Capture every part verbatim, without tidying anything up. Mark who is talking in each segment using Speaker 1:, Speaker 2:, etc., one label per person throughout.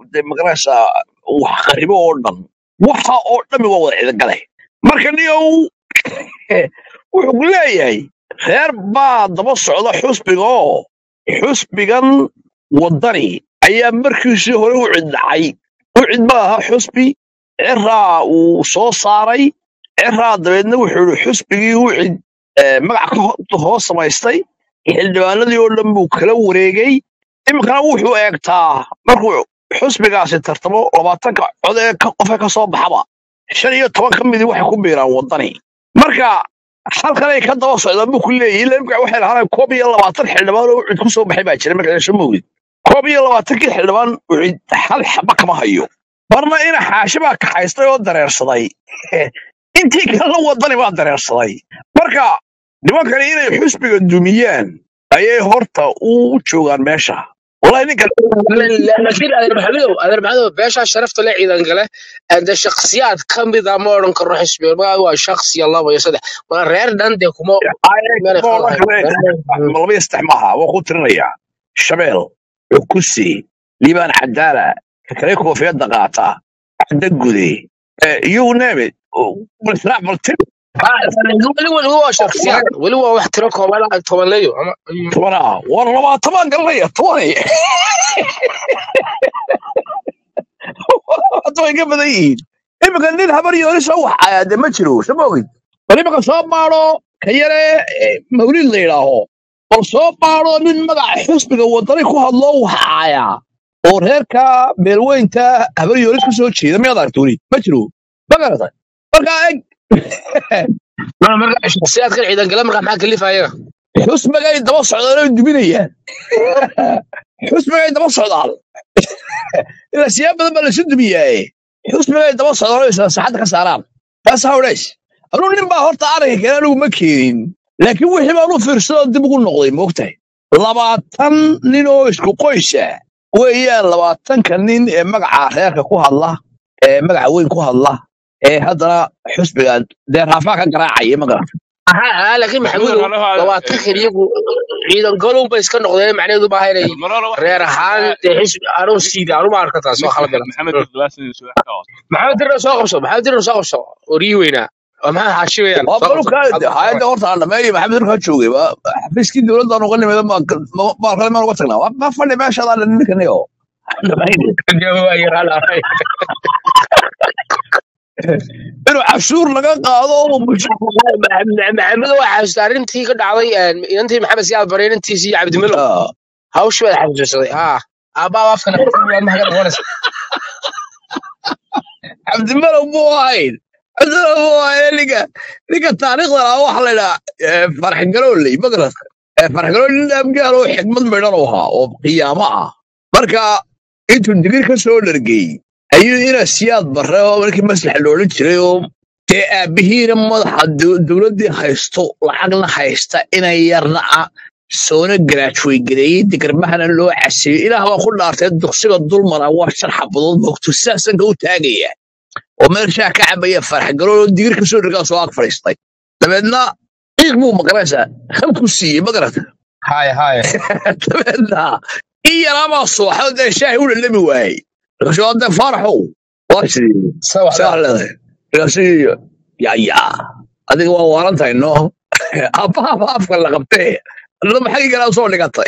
Speaker 1: magaraysa wax qaribo oo dhan waxa oo dhan waa wada ciidan galay marka niyow wuxuu ku leeyahay reer baa daba socda xusbiga oo xusbigan wadani ayaa markiisii hore u cidnacay u cid ma aha xusbi ciraa uu soo saaray ciraa dabeedna wuxuu yidhi xusbigii u cid magac ka hoos samaystay xildhibaanadii oo dhan buu kala wareegay iminkana wuxuu eegtaa markuu xusbigaasi tartamo labaatanka cod ee qofe ka soo baxaba shan iyo toban ka midii waxay ku biiraan wadani marka halkanay ka daba socdaan buu ku leeyahay ilaa imika waxay lahaanay koob iyo labaatan xildhibaan oo cid ku soo baxay baa jira marka soo mawlid koob iyo labaatankii xildhibaan cid hal xaba kama hayo barna ina xaashi baa kaxaystay oo dareersaday intii kala wadani baa dareersaday marka nimankani inay xusbiga dumiyaan ayay horta u joogaan meesha والله إنك
Speaker 2: لكن أنا بحلو أنا بحلو بيش شرفت لي إذا قال عند شخصيات كم بذا مورن كروح اسمه ما هو شخص يلا ويصدق ما غير عندكم
Speaker 1: ما ما بيستحمها وقلت ريا الشبيل الكسي ليبان حدالة كريكو في يد قاطع عندك يو نامت بالسرعة بالتم
Speaker 2: ولو هو شخصيات ولو هو احتراقه ولا طبعا ليه
Speaker 1: طبعا والله ما طبعا قال لي طبعا طبعا كيف بدين إما كان لين هبري ولا سوى عاد ما تشلو سموي فلما كان صاب مارو كيره مولين ليراهو صاب مارو من مدع حسب وطريق الله حياه ورهركا بيلوينتا هبري ولا سو جيدا ما يقدرتوني ما تشلو بقى بقى
Speaker 2: ما مرة شخصيات كل عيدان كلام مرة معك اللي فايا
Speaker 1: حسب جاي دبا سocda dubinaya xusb jay daba socdaan ila siyaab badan baa la soo dubiyay xusb jay daba socdaan saacad ka saaraan taas hawleys anu nin baa horta arag kale anigu ma keenin laakiin wixii baa uu fiirsado dib ugu noqday moogtay labaatan nin oo isku qoysa weeyaan labaatan kan nin ee magaca reerka ku hadla ee magaca weyn ku hadla ee haddana xusbiga deer raafa ka garaacay magaca
Speaker 2: ها لكن محمود لو تخريجوا عيدان قالوا بس كان نقدر معناه ما هي رير حال تحس أروح سيدا أروح ما أركض أسوأ خلاص
Speaker 3: محمد الدباس
Speaker 2: محمد الرئيس أقصى محمد الرئيس أقصى وريوينا وما حشوا يعني
Speaker 1: أقولوا كذا هاي دورت على ما هي محمد الرئيس شو جوا بس كده دولة ده نقول ما ما ما خلي ما نقول سكنا ما فني ما شاء الله لأنك نيو
Speaker 2: جوا يرى
Speaker 1: إنه عشور لقى قاضو
Speaker 2: محمد واحد أنتي كده عضي أنتي محمد سياد برين أنتي سي عبد الملك هاوش ولا حاجة صدق آه أبا وافقنا ما هذا ورث
Speaker 1: عبد الملك مو وايد عبد الملك مو وايد لقى لقى التاريخ لا واحد لا فرح قالوا لي بقرة فرح قالوا لي أم قالوا حكمة بينروها وقيامها مركا أنتوا ندير كسول رجي أيوة هنا سياد برا ولكن مسح اللون اليوم تأبهين مضح الدولة دي خيستو العقل خيستا إنا يرنع سونا جراتشوي جريد دكر مهنا لو عسي إلى هو كل أرتد دخسيق الظلم أنا وشرح بضل وقت الساسن قو تاقية ومرشا كعب يفرح قالوا له دير كسور رقا سواق فريستي تبعنا إيقمو مقرسة خم كسية مقرسة
Speaker 2: هاي هاي
Speaker 1: تبعنا إيا راما الصوحة وده شاهي ولا اللي مواهي شو هذا فرحوا واشي سهل راسي يا يا هذا هو وارنت إنه أبا أبا أفكر لقبته لما حقيقة لا صور لقطة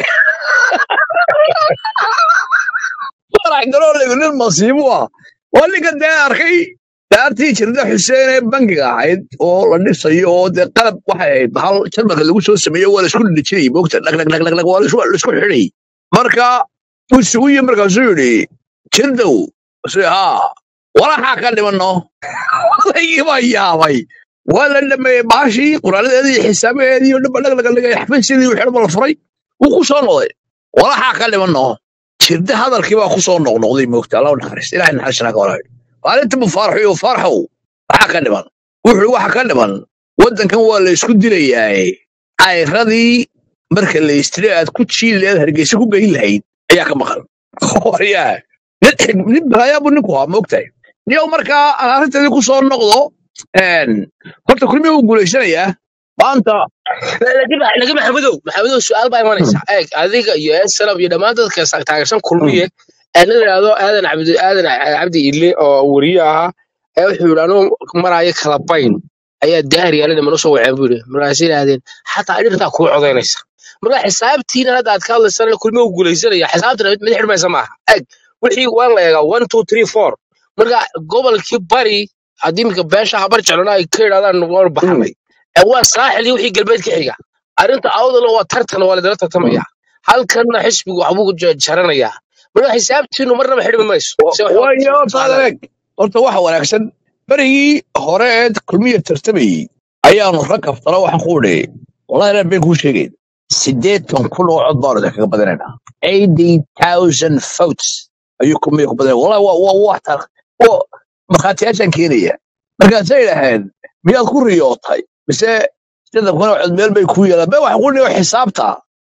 Speaker 1: فرح قالوا لي من المصيبة واللي قد أرخي دارتي شرده حسين بنك قاعد والله نفسي أود قلب واحد بحال شربك اللي وش اسمه ولا شكون اللي شيء بوقت لك لك لك لك ولا شو ولا شكون حري مركا وسوية مركا زوري شردو ها ولا حاجة اللي منه والله يبا يا باي ولا لما ماشي قرآن هذه حسابه هذه ولا بلغ لك لك يحفظ سيدي ويحرم الفري وخصوصا ولا حاجة اللي منه شرد هذا الكبا خصوصا نقضي موقت الله ونحرس إلى أن نحرسنا قولا قال أنت بفرحي وفرحوا حاجة اللي من وحلو حاجة اللي من ودن كان هو اللي يسكد لي ياي هاي رضي مركل اللي يستريد كل شيء اللي يظهر جيسكو جاي الحين أياك مخل خوريا نبغى يا ابو نكوها موقتي اليوم مركا انا رنت ادي كسو نقدو ان horta kulmi uu guuleysanayaa maanta
Speaker 2: laakiin laakiin maxamedow maxamedow su'aal baa imanaysa eeg adiga iyo salab iyo dhamaan dadka taageersan kulmiye أنا هذا هذا عبد هذا عبد اللي أو وريها يحول أنا مرة يكلبين أي داري أنا من أسوي عبوري مراسيل هذين حتى أنا تأكل عضينيس مرة حسابتي أنا هذا أتكلم السنة كل ما أقول يصير حسابتنا من حد ما يسمعها أج وحي والله يا واحد اتنين ثلاثة أربعة مرة قبل كبري عديم كباش خبر جلنا يكير هذا النوار بحمي هو الساحل وحي قلبت كحية أنت عوض لو ترتن ولا درت تمية هل كان حسب وحبوك جرنا يا مرة حسابتي إنه مرة ما حد ما يسوي سوي
Speaker 1: wayo taadaleeg horta waxa wanaagsan berigii horeed kulmiya tartamay ayaanu rag kaftana waxaan ku udhay wallahi reer been kuu sheegayn siddeetan kun oo cod baan kaga badanaynaa eighty thousand votes ayuu kulmiya ku badanaya wallahi waa waa wax tar oo markhaatiyaashaan keenaya markaasay idhaheen miyaad ku riyootay mise siddeetan kun oo cod meel bay ku yeelaan be waxaan ku dhigo xisaabta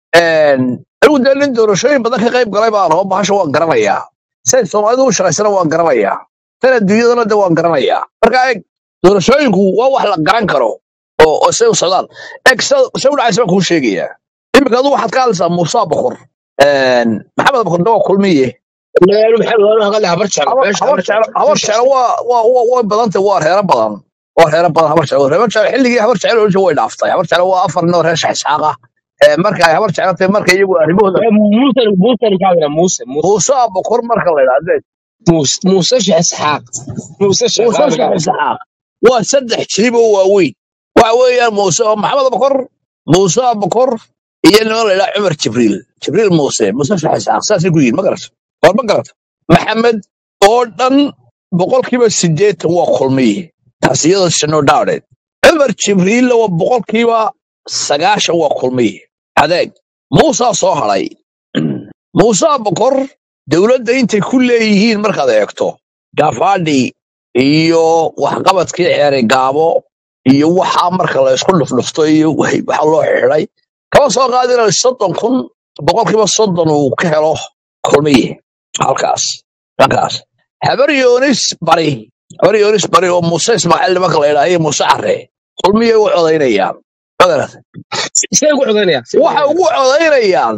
Speaker 1: anigu dee nin doorashooyin badan ka qayb galay baan oo bahasha waan garanayaa say soomaalidu u shaqaysana waan garanayaa tan adduunyadana de waan garanayaa marka eeg doorashooyinku waa wax la garan karo oo oo say u socdaan eeg se u dhacaysa baan kuu sheegayaa iminka adu waxaad ka hadlaysaa muuse bokor maxamed bokor de waa kulmiye
Speaker 2: لا محل ولا هذا هبر شعر
Speaker 1: habar
Speaker 2: باش
Speaker 1: habar
Speaker 2: هبر شعر
Speaker 1: jecel habar jecel waa waa waa way badantay waa reero badan waa reero badan habar jecel reero jecel xilligii habar jecel oo way dhaaftay habar jecel waa afar nin oo reer shaxshaaq ah marka ay habar jeceltay marka iyagu arrimahooda
Speaker 2: موسى موسى كذا موسى موسى
Speaker 1: muuse bokor marka la yidhaahdo
Speaker 2: موسى موسى شو اسحاق موسى شو
Speaker 1: muuse shaxshaaq waa saddex jilib oo waaweyn waxa weeyaan muuse maxamed bokor muuse bokor iyo niman la yidhaha cumar jibriil jibriil muuse muuse shaxshaaq saasay ku yihiin ma garato war ma garato maxamed oo dhan boqolkiiba siddeetan waa kulmiye taas iyadoo sino dhaawdheed cumar jibriilla waa boqolkiiba sagaashan waa kulmiye adeeg muusaa soo hadhay muuse bokor dowladda intay ku leeyihiin markaad eegto gafaadhi iyo waxqabadkii ceere gaabo iyo waxaa marka la isku dhufdhufto iyo waxa loo xidhay kama soo qaadina soddon kun boqolkiiba soddon uu ka helo kulmiye halkaas halkaas habar yoonis bari habar yoonis bari oo muuse ismaaciil nimanka la yidhaaha iyo muuse care kulmiye u codaynayaan magarata
Speaker 2: سيقول عضينيا
Speaker 1: waxa ugu codaynayaan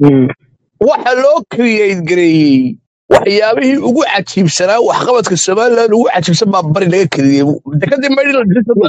Speaker 1: waxa loo create gareeyey waxyaabihii ugu cajiibsanaa waxqabadka somaliland ugu cajiibsan baa bari laga kariyey dekadii maydhi la dhisay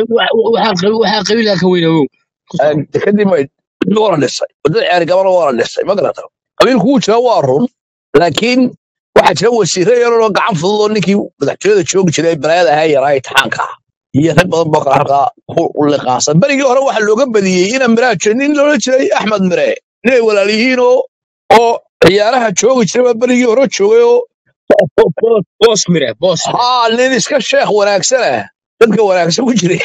Speaker 2: waxaa qabiilka ka weyn awow
Speaker 1: dekadii maydhi waa la dhisay wadada ceeri gabana waa la dhisay ma garata qabiilku wuu jiraa waa run laakiin waxaa jira wasiire yaroo gacan fudud oo ninkii madaxtooyada joogi jiray balaayada ahaa yaraa imtixaanka ah iyo rag badan boo kale halkaa ku liqaansan berigii hore waxaa looga badiyey ina miraa jiro nin loola jiray axmed mire ninay walaal yihiin oo oo ciyaaraha joogi jiray baa berigii hore joogay oo
Speaker 2: boos mire boos
Speaker 1: haa nin iska sheekh wanaagsan ah dadka wanaagsan ku jiray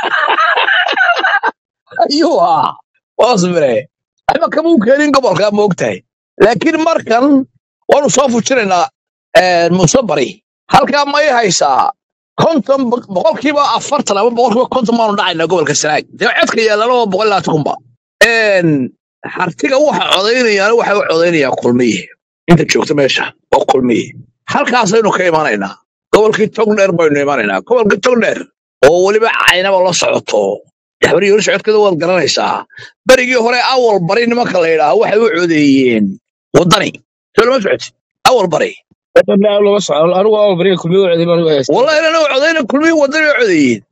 Speaker 1: ayuu ahaa boos mire waxba kama u keenin gobolka ma ogtahay laakiin markan waanu soo fujinaynaa muuse bari halkaa may haysaa konton boqolkiiba afartan ama boqolkiiba konton baanu dhacaynaa gobolka sanaag dee codka yaalana waa boqol labaatan kunba hartiga waxa codaynayaan waxa u codaynayaan kulmiye inta joogta meesha oo kulmiye halkaasaynu ka imanaynaa gobolkii togdheer baynu imanaynaa gobolkii togdheer oo weliba caynaba la socoto habar yoonis codkeeda waad garanaysaa berigii hore awal bari nimanka la yidhaaha waxay u codeeyeen waddani soo lama socoti awal bari
Speaker 2: lama soco anigu awal bariga kulmiye u codeeyay anigu haysta
Speaker 1: wallahi inana codayna kulmiye waddani bay codeeyeen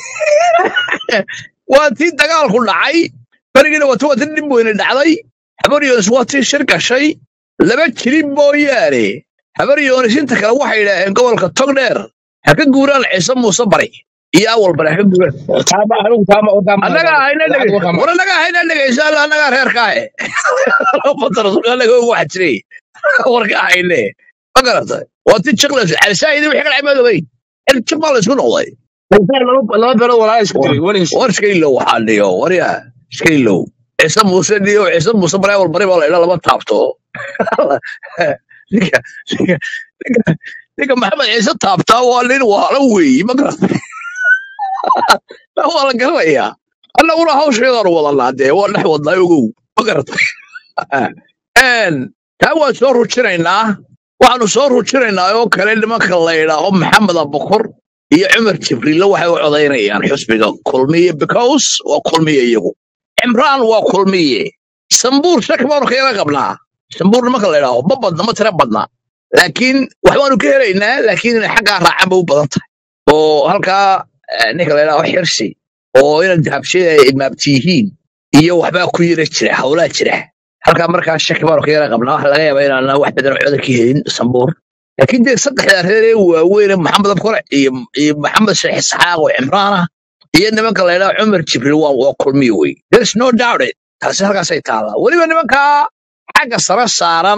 Speaker 1: waa tii dagaalku dhacay berigiina waa tii waa tii dhib weyne dhacday habar yoonis waa tii shir gashay laba jirib mooyaane habar yoonis inta kale waxay yidhaaheen gobolka togdheer ha ka guuraan ciise muuse bari iyo awal bari ha ka guuraan
Speaker 2: taama anigu taama oo taama
Speaker 1: annaga ahayna dhegeysa war annaga ahayna dhegeysa alla annagaa reerkaahe anaga waxa jiray warka ahayne ma garata waa tii jiqlas calisaayidi wixii ka dhacay maad ogeyn xil jiq baa la isku noqday
Speaker 2: laba beelood walaa isku diray wala heshiis
Speaker 1: war iska ilow waxaa dhiyo warya iska ilow ciise muuse dhiyo ciise muuse bari awal bari baa la idhaa lama taabto ninka ninka ninka- ninka maxamed ciise taabtaa waa nin waala weeyi ma garata waa la garanayaa annaguna hawsheedaanu wadanaa dee waa dhex wadnaa ogow ma garata taa waan soo rujinaynaa waxaanu soo rujinaynaa oo kale nimanka la yidhaaho maxamed abukor iyo cumar jibriille waxay u codaynayaan xusbiga kulmiye because waa kulmiye iyagu cimraan waa kulmiye sambuur shak baanu kaga qabnaa sambuur nimanka la yidhaaho ma badna ma tira badna laakiin waxbaanu ka helaynaa laakiin inay xaggaa raacaan ba u badan tahay oo halkaa eh, ninka la yidhaaho xirsi oo inaad dahabshada ay idmaabti yihiin iyo waxbaa ku yara jira hawlaa jira halkaa markaa shaki baanu ka yara qabnaa waxa laga yaabaa inaanaan wax badan oo cooda ka helin sambuur laakiin dee saddexdaa reer ee waaweyne maxamed abkore iyo iyo maxamed sheekh isxaaq oo cimraan ah iyo nimanka la yidhaho cumar jibriil waa waa kulmiyo wey there's no doubt it taasi halkaasay taallaa weliba nimankaa xagga sare saaran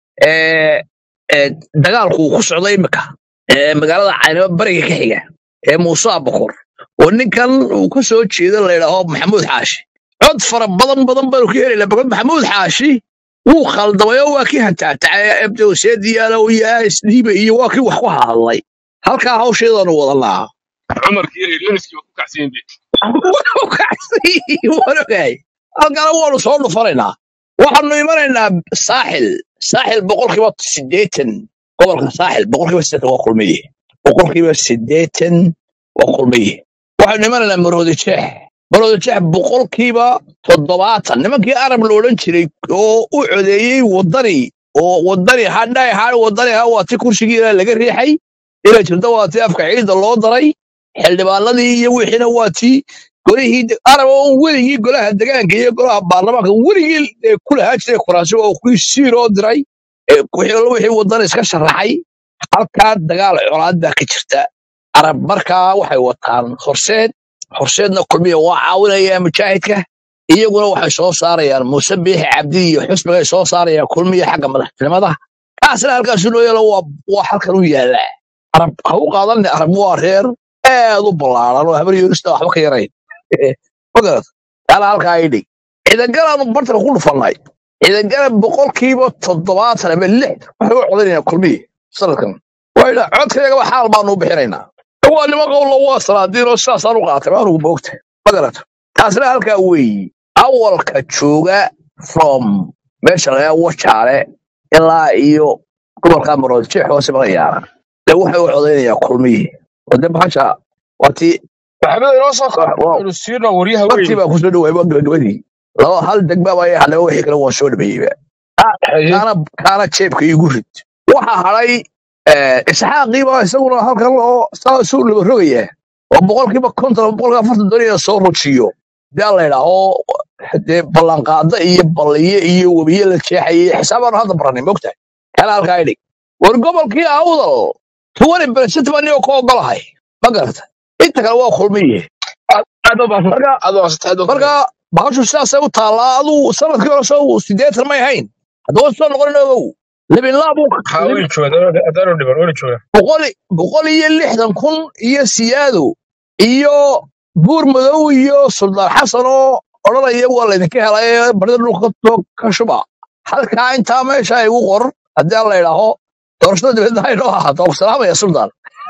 Speaker 1: ee ee dagaalku uu ku socdo imika ee magaalada caynaba bariga ka xiga ee muuse abakor oo ninkan uu ka soo jeedo la yidhaaho maxamuud xaashi cod fara badan badan baanu ka helaynaa bakod maxamuud xaashi wuu khaldamay oo waa kii hantaatacay ebdowseediyaalo yaa isdhiiba iyo waa kii wax ku hadlay halkaa hawsheedaanu wadanaa
Speaker 3: cumarkii iyo lemiskii waa ku kacsiin dee
Speaker 1: Waa kacsi, waan ogahay halkaana waanu soo dhufanaynaa waxaanu imanaynaa saaxil saaxil boqolkiiba siddeetan gobolka saaxil boqolkiiba siddeetan waa kulmiye boqolkiiba siddeetan waa kulmiye waxaanu imanaynaa maroodi jeex maroodi jeex boqolkiiba toddobaatan nimankii arab la odhan jiray oo u codeeyey wadani oo wadani hadhay ha wadani ha waa ti kursigiina laga riixay ila jirta waa ti afka ciidda loo daray xildhibaanadii iyo wixiina waa tii golihii de- arab oo weligii golaha degaanka iyo golaha baarlamaanka weligii ee ku lahaa jiray kuraasi oo kuwii siiroo diray ee wixii alla wixii wadan iska sharaxay halkaa dagaal colaad baa ka jirta arab markaa waxay wataan horseed horseedna kulmiya waa caawinaya mujaahidka iyaguna waxay soo saarayaan muuse biixi cabdi iyo xusbigay soo saarayaan kulmiya xagga madaxtinimada kaasna halkaasu loo yeelo waa waa halkan u yaallaa arab ha u qaadanne arab waa reer aad u ballaaran oo habar yoorista waxba ka yarayn magarat taala halkaa ay dhig ciidangalaanu bartanka ku dhufannay ciidangala boqolkiiba toddobaatan ama lix waxay u codaynayaan kulmiye sanadkan wayna codkayagaba xaal baanu u bixinaynaa waa niman qowlo waa salaadiin oo sidaasaan u qaatay maanugu moogta magarat taasna halkaa weeyi awalka jooga from meesha laga wajaale ilaa iyo gobolka maroodi jeex hoose magayaara de waxay u codaynayaan kulmiye oo de bahasha waa tii
Speaker 2: maxamed inoo soo kor
Speaker 1: waa
Speaker 2: inuu siino waryaha
Speaker 1: markii
Speaker 2: weyn
Speaker 1: baa kusoo dhawaay waa gabagabadii laba hal degba baa hadaba wixii kale waa soo dhameeyeyba Ka-
Speaker 2: haye
Speaker 1: kaana kaana jeebka igu rid waxaa hadhay eh, isxaaqiiba isaguna halkan oo saasuu laba rogaya waa boqolkiiba konton ama boqolkiiba afartan doonaya soo rujiyo dee la yidhaaho dee ballanqaada iyo balliye iyo webiye la jeexayay xisaabaanu hadda baranay mogtahay kana halkaa idhig war gobolkii awdal tuwani bersent baa niyoo ka ogolahay ma garata inta kale waa kulmiye
Speaker 2: aad u baahan
Speaker 1: marka
Speaker 2: aad u baahan aad u
Speaker 1: marka bahashu sidaasay u taallaa aduu sanadkii hore soo siddeetan may ahayn haddaba soo noqonin ogow libinlaabu
Speaker 2: ha weli jooga adaan u dhiban weli jooga
Speaker 1: boqol boqol iyo lixdan kun iyo siyaado iyo buur madow iyo suldaan xasan oo odhanaya waa laydinka helay barida dhulka ka ka shuba halkaa intaa meesha igu qor haddii aan la idhaaho doorashada dibadda ha inoo ahaato waa ku salaamaya suldaan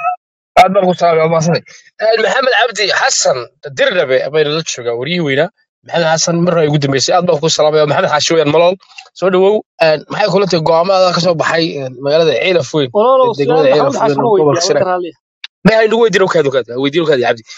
Speaker 2: aad baan ku salaamay waa mahadsanay maxamed cabdi xasan dirnabe bayna la joogaa waryihii weynaa maxamed xasan mar ay ugu dambeysay aad baan ku salaamaya maxamed xaashi weyaan malool soo dhawow maxay kula tahay go'aamada ka soo baxay magaalada ciilaf weyn
Speaker 4: ولو
Speaker 2: ee degmada
Speaker 4: سؤال
Speaker 2: ciilaf
Speaker 4: محمد
Speaker 2: weyn
Speaker 4: حسن
Speaker 2: oo
Speaker 4: ويدي
Speaker 2: gobolka
Speaker 4: أنا
Speaker 2: sanaag
Speaker 4: كان لي
Speaker 2: ما هي نقول ديرو كادو كاد ويديرو كاد يا عبدي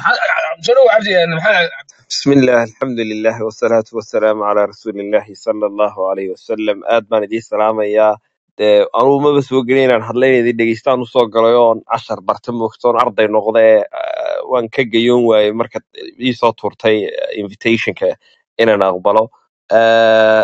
Speaker 2: soo dhawow cabdi maxamed
Speaker 5: بسم الله الحمد لله والصلاة والسلام على رسول الله صلى الله عليه وسلم aad baan idin salaamayaa dee anugu maba soo gelin inaan hadlaynaydi dhegeystaan usoo galay oon cashar barta moogtoon arday noqdee waan ka gayoon waayey marka iisoo turtay invitationka inaan aqbalo Eh,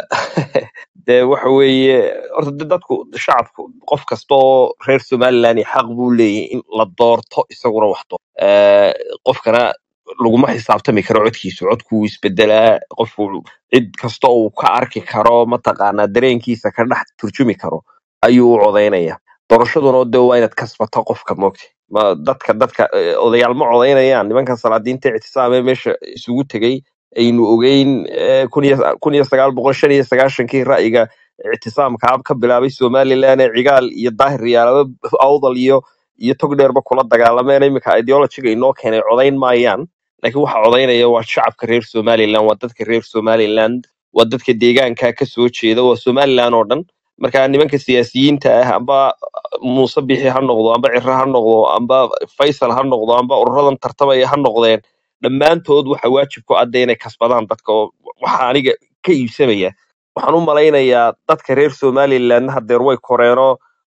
Speaker 5: dee waxa weeye horta de dadku shacabku qof kasta oo reer somaliland xaq buu leeyahay in la doorto isaguna wax doorto Eh, qofkana laguma xisaabtami karo codkiisu codku wuu isbedelaa qofku cid kasta uu ka arki karo mataqaanaa dareenkiisa ka dhex turjumi karo ayuu u codaynaya doorashaduna de waa inaad kasbato qofka moogta ma dadka dadka eh, odayaal ma codaynayaan nimankan salaadiinta ictisaamee meesha isugu tegey aynu ogeyn eh, kun iyo kun iyo sagaal boqol shan iyo sagaashankii ra'yiga ictisaamka ab ka bilaabay somaliland ee cigaal iyo daahir yaalaba awdal iyo iyo tog dheerba kula dagaalameen iminka ideologiga inoo keenay codayn maayaan laakiin waxa codaynaya waa shacabka reer somaliland waa dadka reer somaliland waa dadka deegaanka ka soo jeeda waa somaliland oo dhan marka nimanka siyaasiyiinta ah amba muuse bixi ha noqdo amba ciro ha noqdo amba faysal ha noqdo amba ururadan tartamaya ha noqdeen dhammaantood waxa waajib ku ah dee inay kasbadaan dadka oo waxa aniga ka iibsamaya waxaan u malaynayaa dadka reer somaliland hadeer way koreenoo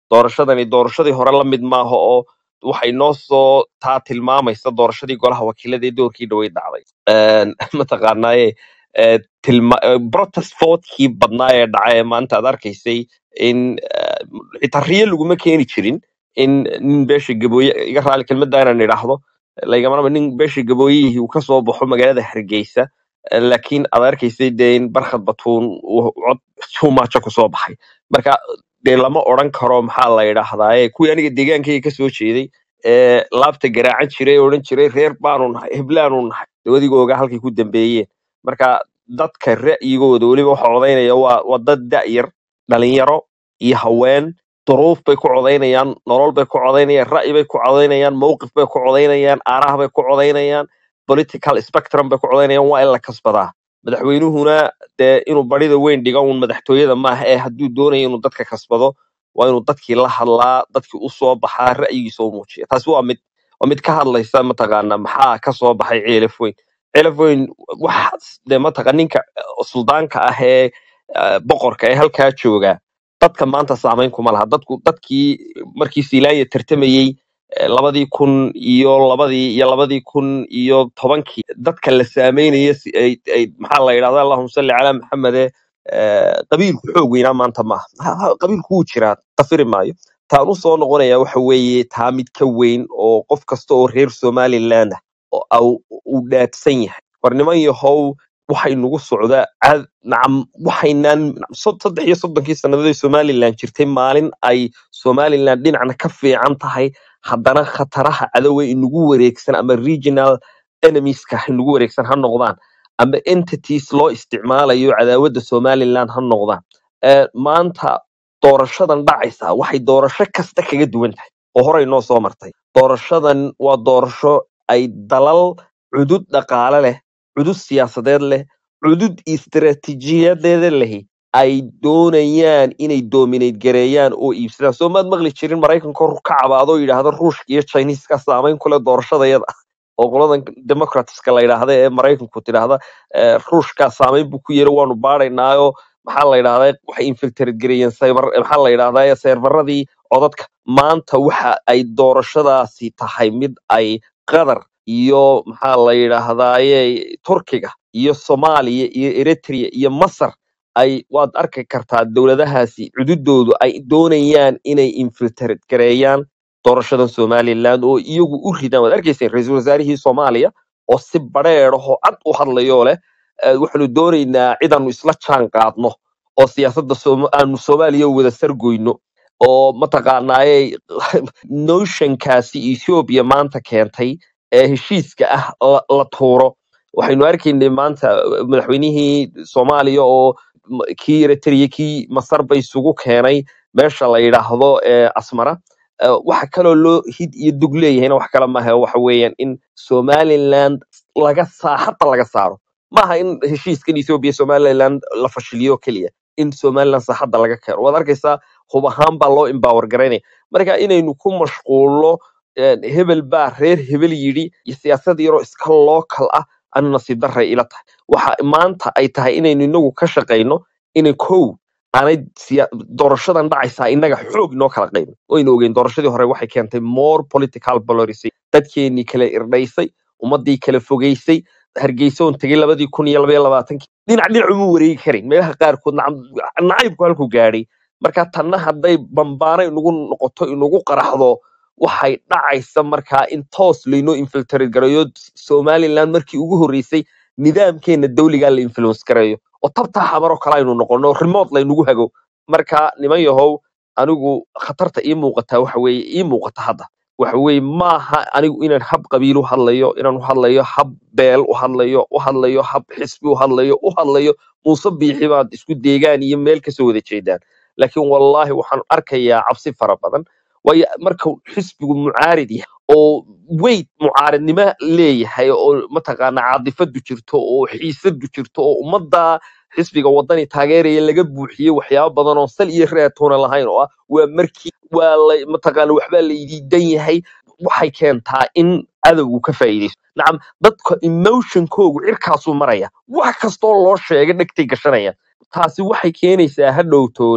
Speaker 5: doorashadani doorashadii hore la mid maaha oo waxay noo soo taa tilmaamaysa doorashadii golaha wakiilada ee doorkii dhawey dhacday Een, mataqaanaaye ee, tilma- ee, protest vote-kii badnaa ee dhacay ee maanta aad arkaysay in eh, xitaa riyo laguma keeni jirin in nin beesha gabooye iga raali kelmadda inaan idhaahdo lagamaraba nin beesha gabooyihii uu kasoo baxo magaalada hargeysa eh, laakiin aad arkaysay dee in barkhad batuun uu cod suumaajo kusoo baxay marka dee lama odhan karo maxaa la idhaahdaaye kuwii aniga deegaankayga kasoo jeeday ee laabta garaacan jiray ee odhan jiray reer baanu nahay heblaanu nahay dawadigooga halkay ku dambeeyeen marka dadka ra'yigooda weliba waxa codaynaya waa waa dad da'yar dhalinyaro iyo haween duruuf bay ku codaynayaan nolol bay ku codaynayaan ra'yi bay ku codaynayaan mowqif bay ku codaynayaan aaraha bay ku codaynayaan political spectrum bay ku codaynayaan waa in la kasbadaa madaxweynuhuna dee inuu barida weyn dhigo uun madaxtooyada maaha ee hadduu doonayo inuu dadka kasbado waa inuu dadkii la hadlaa dadkii u soo baxaa ra'yigiisa u muujiya taasi waa mid waa mid ka hadlaysa mataqaana maxaa ka soo baxay ceelaf weyn ceelaf weyn wax dee mataqa ninka eh, suldaanka ah ee eh, boqorka ee halkaa jooga dadka maanta saamayn kuma laha dadku dadkii markii siilaanya tartamayey eh, labadii kun iyo labadii iyo labadii kun iyo tobankii dadka la saameynaya si ay ay maxaa la yidhahda allahuma salli calaa maxamede eh, qabiilku xoog weynaa maanta maaha Ha- ha- qabiilku wuu jiraa qafiri maayo taan u soo noqonaya waxa weeye taa mid ka weyn oo qof kasta oo reer somaliland ah oo au- uu dhaadsan yahay war niman yahow waxay nagu socdaa caad nacam waxaynaan sod- saddex iyo soddonkii sannadood ee somaliland jirtay maalin ay somaliland dhinacna ka fiican tahay haddana khataraha cadowa inagu wareegsan ama regional enemieska inagu wareegsan ha noqdaan ama entities loo isticmaalayo cadaawadda somaliland ha noqdaan Eh, maanta doorashadan dhacaysa waxay doorasho kasta kaga duwan tahay oo horey noo soo martay doorashadan waa doorasho ay dalal cudud dhaqaale leh cudud siyaasadeed leh cudud istiraatiijiyadeeda lehi ay doonayaan inay dominate gareeyaan oo iibsadaan soo maad maqli jirin maraykanka hor ka cabaado oo yidhaahdo ruushka iyo chineska saamayn kule doorashadayada oo qoladan democratska la yidhaahda ee maraykanku tidhaahda eh, ruushka saamayn buu ku yiri waanu baadhaynaayo maxaa la yidhahdaa waxay infiltrate gareeyeen cyber maxaa la yidhahdaa seerfaradii codadka maanta waxa ay doorashadaasi tahay mid ay qatar iyo maxaa la yidhaahdaaye turkiga iyo soomaaliya iyo eritrea iyo masar ay waad arki kartaa dowladahaasi cududoodu ay doonayaan inay infiltrate gareeyaan doorashadan somaliland oo iyagu u ridaan waad arkayseen ra-iisul wasaarihii soomaaliya oo si badheedhahoo cad u hadlayoo leh eh, waxaanu doonaynaa cidaanu isla jaan qaadno oo siyaasadda Sooma- aanu soomaaliya wada sargoyno oo mataqaanaaye notionkaasi ethiopia maanta keentay ee heshiiska ah la la tuuro waxaynu arkaynay maanta eh, madaxweynihii soomaaliya oo m- kii eritrea kii masar bay isugu keenay meesha la yidhaahdo ee asmara Eh, waxa kaloo loo hid iyo dug leeyahayna wax kale maaha waxa weeyaan in somaliland laga saa hata laga saaro maaha in heshiiskan ethiopia somaliland la fashiliyo keliya in somaliland saaxadda laga keeno waad arkaysaa hub ahaan baa loo empower garaynaya marka inaynu ku mashquulno eh, hebel baa reer hebel yidhi iyo siyaasad yaroo iska local ah ana nasiib darray ila tahay waxa maanta ay tahay inaynu inagu ka shaqayno inay kow aanay siya- doorashadan dhacaysaa innaga xoog noo kala qaybin waynu ogeyn doorashadii hore waxay keentay more political polarization dadkeenii kala irdhaysay ummadii kala fogeysay hargeysa oon tegay labadii kun iyo labaiyo labaatankii dhinac dhinac uma wareegi karin meelaha qaarkood nacam- nacaybku halku gaadhay marka tanna hadday bambaano inugu noqoto inugu qaraxdo waxay dhacaysa markaa in toos laynoo infiltrate garayo somaliland markii ugu horreysay nidaamkeena dawligaa la influence garayo oo tabtaa xamar oo kale aynu noqono remote laynagu hago marka niman yahow anigu khatarta ii muuqataa waxa weeye ii muuqata hadda waxa weeye maaha anigu inaan hab qabiil u hadlayo inaan u hadlayo hab beel u hadlayo u hadlayo hab xisbi u hadlayo u hadlayo muuse biixi baad isku deegaan iyo meel kasoo wada jeedaan laakiin wallaahi waxaan arkayaa cabsi fara badan waayo marka xisbigu mucaarid yahay oo weyd mucaaridnimo leeyahay oo mataqaana caadifadu jirto oo xiisadu jirto oo ummadda xisbiga wadani taageeraya laga buuxiyey waxyaabo badan oo sal iyo reetoona lahayn oo ah waa markii waa la mataqaana waxbaa la idiidan yahay waxay keentaa in cadowgu ka faa'iidaysto nacam dadka emotionkoogu cirkaasuu maraya wax kastoo loo sheegay dhegtay gashanayaan taasi waxay keenaysaa hadhow toole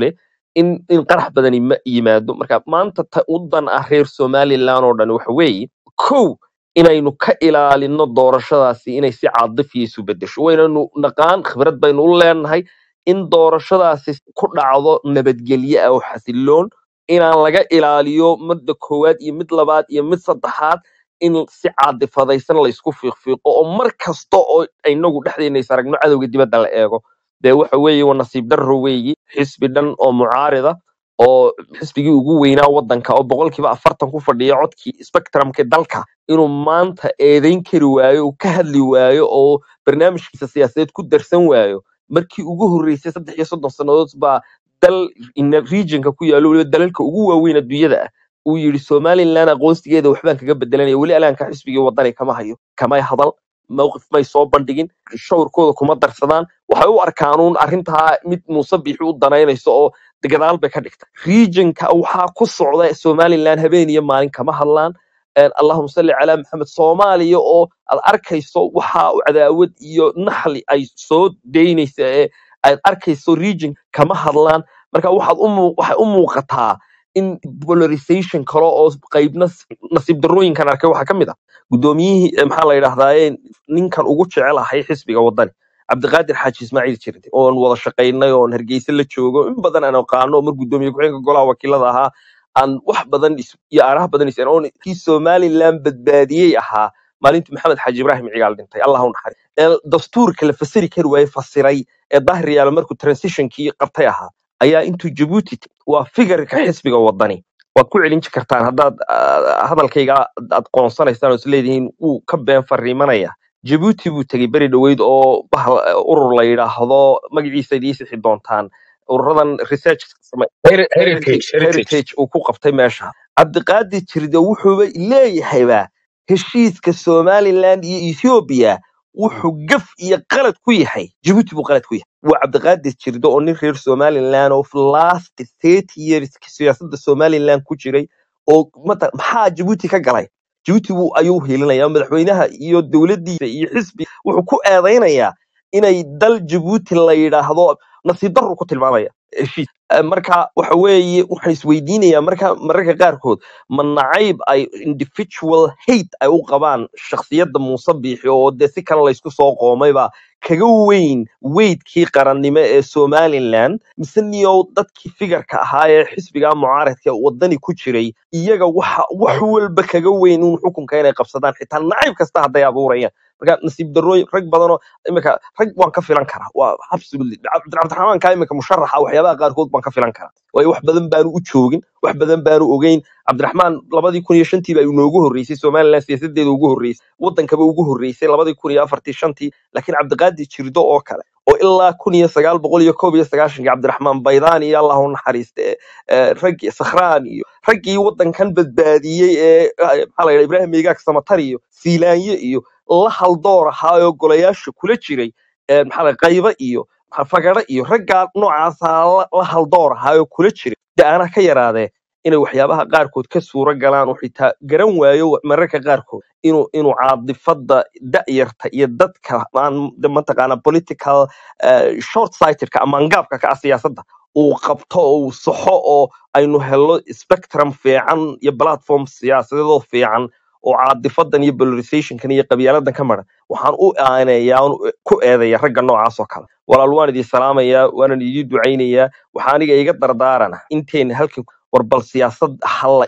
Speaker 5: in in qarax badani ma yimaado marka maanta ta udan ah reer Somaliland oo dhan waxa weeye kow inaynu ka ilaalino doorashadaasi inay si caadifiya isu bedesho waynanu naqaan khibrad baynu u leenahay in doorashadaasi ku dhacdo nabadgelyo ah oo xasiloon inaan laga ilaaliyo midda koowaad iyo mid labaad iyo mid saddexaad in si caadifadaysan la isku fiiqfiiqo oo mar kasta oo aynagu dhexdeena is aragno cadowga dibadda la eego dee waxa weeye waa nasiib darro weeye xisbi dhan oo mucaarida oo xisbigii ugu weynaa wadanka oo boqolkiiba afartan ku fadhiya codkii spectrumka dalka inuu maanta eedayn kari waayo oo ka hadli waayo oo barnaamijkiisa siyaasadeed ku darsan waayo markii ugu horreysay saddex iyo soddon sannadood baa dal in regionka ku yaalo waliba dalalka ugu waaweyn adduunyada ah uu yiri Somaliland aqoonsigeeda waxbaan kaga bedelanaya wali alaanka xisbigii wadani kama hayo kama hadal mowqif may soo bandhigin shawrkooda kuma darsadaan waxay u arkaan arrinta mid Muuse Biixi u danaynayso oo gadaal bay ka dhigtay regionka waxa ku socda Somaliland habeen iyo maalin kama hadlaan اللهم صل على محمد Soomaaliya oo aad arkayso waxa uu cadaawad iyo naxli ay soo deynaysa ay arkayso region kama hadlaan marka waxaad u waxay u muuqataa in polarization kale oo qaybna nasiib darooyinkan arkay waxa kamid ah gudoomiyihii maxaa la yiraahdaa ninkan ugu jecelahay xisbiga wadani Cabdiqaadir Xaaji Ismaaciil Jirde oo wada shaqeynay oo Hargeysa la joogo in badan aan aqaano mar gudoomiye ku-xigeenka golaha wakiilada ahaa aan wax badan iyo araah badan isaan oo kii Somaliland badbaadiyay ahaa maalintii Maxamed Xaaji Ibraahim Cigaal dhintay Allah u naxariisto dastuurka la fasiri kari way fasiray ee Dahriyaal markuu transitionkii qabtay ahaa ayaa intuu Djibouti waa figurka xisbiga wadani waad ku celin kartaan haddaad hadalkayga aad qoonsanaysaan oo isleedihiin uu ka been fariimanaya Djibouti buu tagay bari dhaweyd oo urur la yiraahdo magaciisa ay sixi doontaan ururadan research
Speaker 2: heritage
Speaker 5: heritage uu ku qabtay meesha Cabdiqaadir Jirde wuxuu leeyahay ba heshiiska Somaliland iyo Ethiopia wuxuu gaf iyo qalad ku yahay Djibouti buu qalad ku yahay waa Cabdiqaadir Jirde oo nin reer Somaliland of last thirty years siyaasadda Somaliland ku jiray oo maxaa Djibouti ka galay Djibouti uu ayuu helinaya madaxweynaha iyo dawladdiisa iyo xisbi wuxuu ku eedeynaya inay dal Djibouti la yiraahdo nasiib darro ku tilmaamaya heshiis marka waxa weeye waxay isweydiinayaan marka mararka qaarkood ma nacayb ay individual hate ay u qabaan shakhsiyadda Muuse Biixi oo de si kale la isku soo qoomayba kaga weyn weydkii qarannimo ee Somaliland misniyo dadkii figurka ahaa ee xisbiga mucaaradka wadani ku jiray iyaga waxa wax walba kaga weyn in xukunka inay qabsadaan xitaa nacayb kasta haday abuurayaan marka nasiib darooyin rag badan oo imika rag waan ka filan karaa waa absolutely Cabdiraxmaan ka imika musharaxa waxyaabaha qaarkood baan ka filan karaa way wax badan baan u joogin wax badan baan u ogeyn Cabdiraxmaan labadii kun iyo shantii baa inoogu horeysay Somaliland siyaasadeeda ugu horeysay wadankaba ugu horeysay labadii kun iyo afartii shantii laakiin Cabdiqaadir Jirde oo kale oo ilaa kun iyo sagaal boqol iyo koob iyo sagaashan Cabdiraxmaan Baydaan iyo Allah u naxariiste rag Sakhraan iyo ragii wadankan badbaadiyay ee maxaa la yiraahdaa Ibraahim Meegaag Samatar iyo Siilaanye iyo la hal door ahaa golayaasha kula jiray maxaa la qayba iyo fagara iyo ragga noocaas la hal door ahaa kula jiray daana ka yaraade inay waxyaabaha qaarkood ka suura galaan oo xitaa garan waayo mararka qaarkood inuu inuu caadifada da'yarta iyo dadka aan mataqaana political short sightedka ama ngaabka ka siyaasadda uu qabto oo saxo oo aynu helo spectrum fiican iyo platform siyaasadeed oo fiican oo caadifadan iyo polarizationkan iyo qabiiladan ka maran waxaan u aaneeyaa ku eedeeya ragga noocaas oo kale walaal waan idin salaamaya waan idin ducaynayaa waxaan aniga iga dardaarana inteen halkan warbal siyaasad hal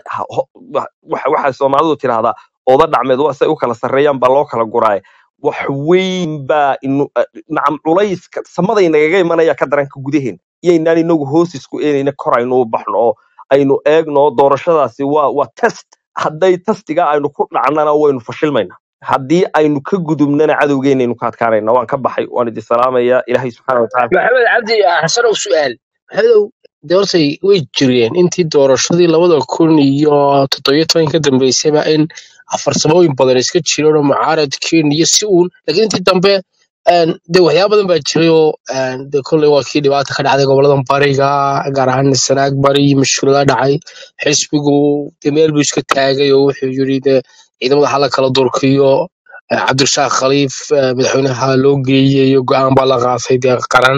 Speaker 5: waxa Soomaalidu tiraahdaa ooda dhacmeed waa say u kala sareeyaan baa loo kala guraay wax weyn baa nacam culayska samaday nagaga imanaya ka daranka gudaheen iyaynaan inagu hoos isku eenayna korayno u baxno oo aynu eegno doorashadaasi waa waa test hadday tastiga aynu ku dhacnana waynu fashilmayna haddii aynu ka gudubnana cadowgeenaynu ka adkaanayna waan ka baxay waan idin salaamaya ilaahay subxaanahu wa ta'aala
Speaker 2: maxamed cabdi xasan oo su'aal maxamedow doortay way jireen intii doorashadii labada kun iyo toddoba iyo toban ka dambeysayba in afar samooyin badan iska jireen oo mucaaradkiin iyo si uun laakiin intii dambe de waxyaabo badan baa jiray oo de kolley waa kii dhibaata ka dhacday goboladan bariga gaar ahaan Sanaag bari mushkilada dhacay xisbigu de meel buu iska taagay oo wuxuu yiri de ciidamada hala kala durkiyo Cabdirashaaq Khaliif madaxweynaha loo geeyay go'aan baa la qaatay de qaran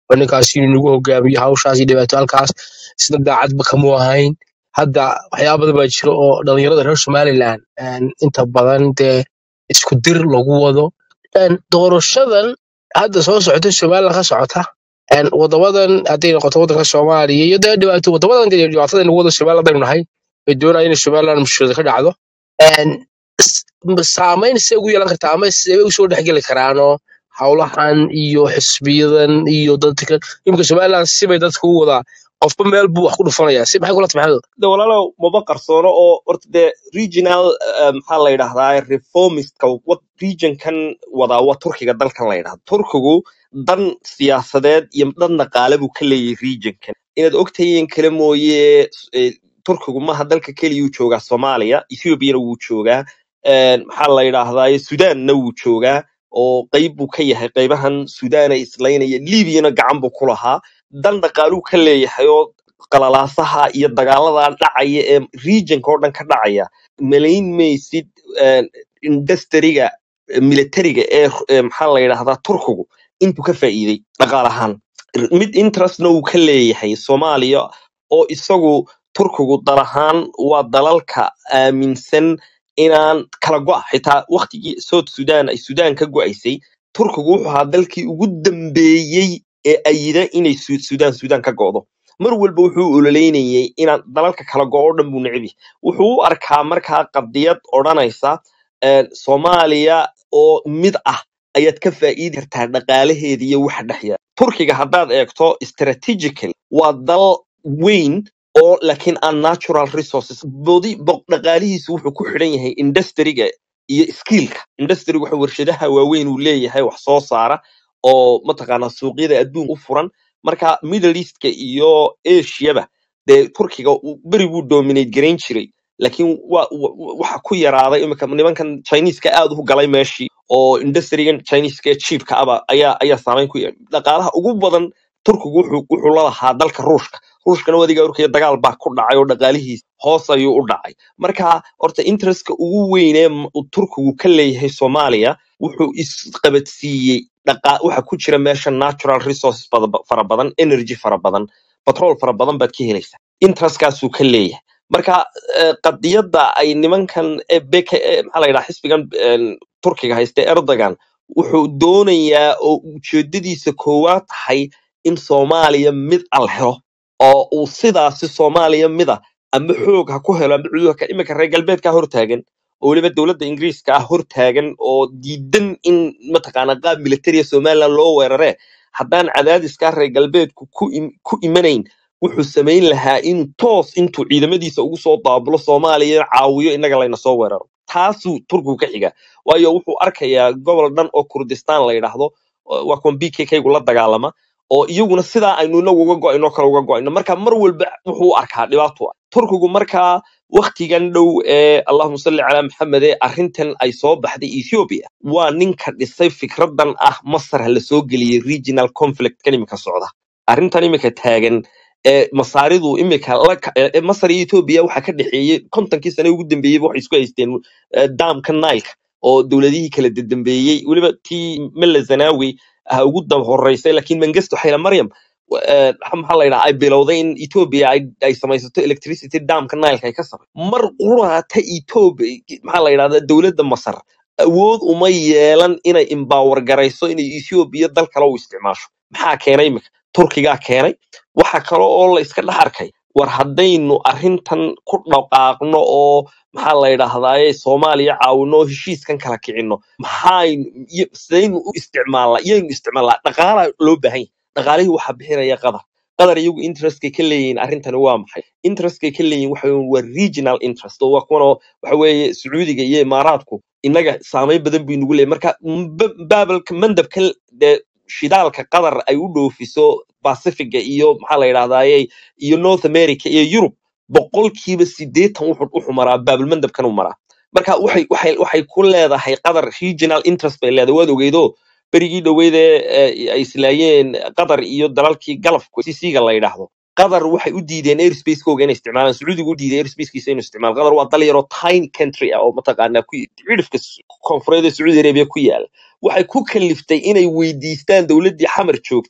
Speaker 2: ninkaas inuu nagu hogaamiyo hawshaas iyo dhibaato halkaas isna daacadba kamuu ahayn hadda waxyaaba badan baa jira oo dhalinyarada reer somaliland een, inta badan dee isku dir lagu wado Een, doorashadan hadda soo socota somaliland ka socota een, wadamadan hadday noqoto wadanka soomaaliya iyo dee dhibaato wadamadan dee dhibaatada nagu wado somaliland haddaynu nahay ay doonayaan in somaliland mushkilada ka dhacdo Een, s- m- saamayn see ugu yeelan kartaa ama see usoo dhexgeli karaanoo howlahan iyo xisbiyadan iyo dadka imika somaliland sibay dadka u wadaa qofba meel buu wax ku dhufanayaa si maxay kula tahay
Speaker 5: de walaalow maba qarsoono oo horta dee regional eh, maxaa la yidhahdaa reformistka wad regionkan wadaa waa turkiga dalkan la yidhahdo turkigu dan siyaasadeed iyo dan dhaqaale buu ka leeyahay regionkan inaad ogtahiin kale mooye eh, turkigu maaha dalka keliyuu joogaa soomaaliya ethoobiana wuu joogaa eh, maxaa la yidhahdaa sudanna wuu joogaa oo qayb buu ka yahay qaybahan sudan ay islaynaya libyana gacan buu ku lahaa dan dhaqaaluu ka leeyahay oo qalalaasaha iyo dagaaladan dhacaya ee regionka oo dhan ka dhacaya malayn maysid eh, industriga eh, militariga ee eh, maxaa la yidhahdaa turkigu intuu ka faa'iiday dhaqaalahaan mid interestna uu ka leeyahay soomaaliya oo isagu turkigu dal ahaan waa dalalka aaminsan inaan kala go'a xitaa waqtigii south sudan ay sudan ka go'aysay turkigu wuxuu ahaa dalkii ugu dambeeyey ee ayida inay Su- sudan sudan ka go'do mar walba wuxuu ololeynayay inaan dalalka kala go'o dhan buu necbi wuxuu u arkaa markaa qadiyad odhanaysa eh, soomaaliya oo mid ah ayaad ka faa'iidi kartaa dhaqaalaheeda iyo waxa dhex yaala turkiga haddaad eegto strategically waa dal weyn oo laakiin aan natural resources bodi bo- dhaqaalihiisu wuxuu ku xidhan yahay industriga iyo skillka industriga waxa warshadaha waaweyn uu leeyahay wax soo saara oo mataqaanaa suuqyada adduunka u furan marka middle eastka iyo asiaba dee turkiga uu- beri buu dominate garayn jiray laakiin wa- wa- wa- waxa ku yaraaday imika nimankan chineska aad u galay meeshii oo industrigan chineska ee cheapka aba ayaa ayaa saameyn ku yeeshay dhaqaalaha ugu badan turkigu wuxuu wuxuu la lahaa dalka ruushka ruushkana wadiga urkaya dagaal baa ku dhacay oo dhaqaalihiisa hoos ayuu u dhacay marka horta interestka ugu weyn ee m- uu turkigu ka leeyahay soomaaliya wuxuu isqabadsiiyey dhaqa waxa ku jira meesha natural resources bada- fara badan energy fara badan petrol fara badan baad ka helaysaa interestkaasuu ka leeyahay marka eh, qadiyadda ay nimankan eh, bk eh, maxaa la yidhaha xisbigan eh, turkiga haysta erdogan wuxuu doonayaa oo ujeedadiisa koowaad tahay in soomaaliya mid al helo oo uu sidaasi soomaaliya mida ama xoog ha ku helo ama cudur ka imika reer galbeedka hortaagan oo weliba dowladda ingiriiska ah hortaagan oo diidan in mataqaana qaab militariya somaliland loo weeraree haddaan cadaadiskaa reer galbeedku ku im- ku imanayn wuxuu samayn lahaa in toos intuu ciidamadiisa ugu soo daabulo soomaaliya caawiyo innaga layna soo weeraro taasuu turkigu ka xiga waayo wuxuu arkayaa gobol dhan oo kurdistaan la yidhaahdo oo- waa kuwan b k k-gu la dagaalama oo iyaguna sidaa aynu inagu uga go'ayno kale uga go'ayno marka mar walba wuxuu u arkaa dhibaato ah turkigu markaa waktigan dhow ee allahuma salli calaa maxamed ee arrintan ay soo baxday ethiopia waa ninka dhisay fikradan ah masar ha la soo geliyey regional conflict kan imika socda arrintan imika taagan ee masaaridu imika la ka- ee ee masar iyo ethiopia waxa ka dhexeeyey kontonkii sane ugu dambeeyeyba waxay isku haysteen eh, daamka nileka oo dowladihii kala dambeeyey weliba tii mele zanawi ah ugu daba horeysay laakiin mengistu xayla maryam wa- eh, maxaa la yidhaha ay bilowday in ethiopia ay ay samaysato electricity damka nileka ay ka samay mar quraata ethiopia maxaa la yidhahda dowladda masar awood uma yeelan inay empower garayso inay ethiopia dal kale u isticmaasho maxaa keenay imika turkigaa keenay waxa kale oo la iska dhex arkay war haddaynu arrintan ku dhaqaaqno oo maxaa la yidhahdaaye soomaaliya caawino oo heshiiskan kala kicino maxaynu iyo- sidaynu u isticmaalnaa iyaynu isticmaalnaa dhaqaalaa loo baahan yahay dhaqaalihii waxaa bixinaya qadar qadar iyagu interestkay ka leeyihiin arrintani waa maxay interestkay ka leeyihiin waxa weeye waa regional interest oo waa kuwan oo waxa weeye sacuudiga iyo imaaraadku innaga saameyn badan buu inagu leeyahay marka mba- baabalka mandabka dee shidaalka qadar ay u dhoofiso pacifiga iyo maxaa la yidhahdaaye iyo north america iyo yurub boqolkiiba sideetan wuxuu wuxuu maraa baabalmandabkan u maraa marka waxay waxay waxay ku leedahay qadar regional interest bay leedahay waad ogeydo berigii dhoweydee eh, ay islaayeen qatar iyo dalalkii galafku sisiga la yidhaahdo qatar waxay u diideen airspace-kooga inay isticmaalaan sacuudigu u diiday airspace-kiisa inuu isticmaalo qatar waa dal yaroo tiny country ah oo mataqaanaa ku cidhifka s- koonfureed ee sacuudi arabia ku yaala waxay ku kaliftay inay weydiistaan dowladdii xamar joogtay